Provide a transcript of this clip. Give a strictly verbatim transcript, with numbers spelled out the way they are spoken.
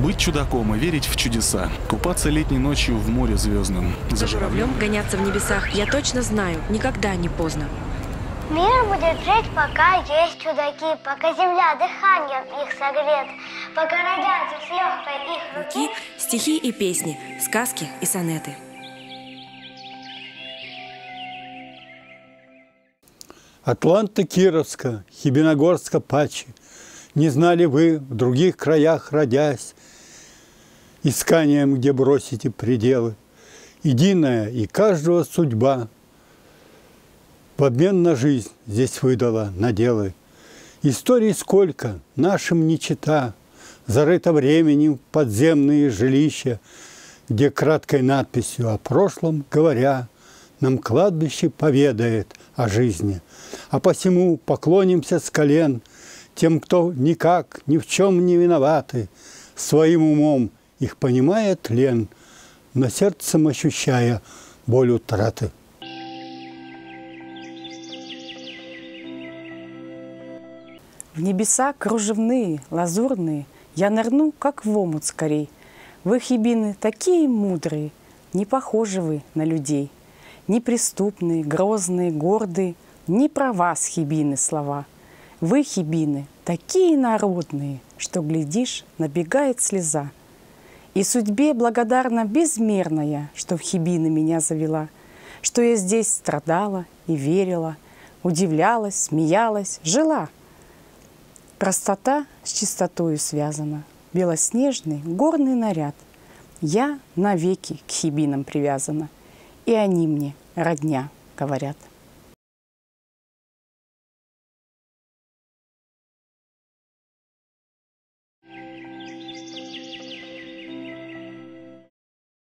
Быть чудаком и верить в чудеса. Купаться летней ночью в море звездном. За журавлем гоняться в небесах. Я точно знаю, никогда не поздно. Мир будет жить, пока есть чудаки, пока земля дыханием их согрет, пока родятся с легкой их руки стихи и песни, сказки и сонеты. Атланта Кировска, Хибиногорска паче, не знали вы, в других краях родясь, исканием, где бросите пределы, единая и каждого судьба в обмен на жизнь здесь выдала наделы. Историй сколько, нашим не чета, зарыто временем подземные жилища, где краткой надписью о прошлом говоря, нам кладбище поведает о жизни. А посему поклонимся с колен тем, кто никак ни в чем не виноваты, своим умом их понимает лен, но сердцем ощущая боль утраты. В небеса кружевные, лазурные, я нырну, как в омут скорей. Вы, хибины, такие мудрые, не похожи вы на людей. Неприступные, грозные, гордые, не про вас, хибины, слова. Вы, хибины, такие народные, что, глядишь, набегает слеза. И судьбе благодарна безмерная, что в хибины меня завела, что я здесь страдала и верила, удивлялась, смеялась, жила. Простота с чистотою связана, белоснежный горный наряд. Я навеки к хибинам привязана, и они мне родня, говорят.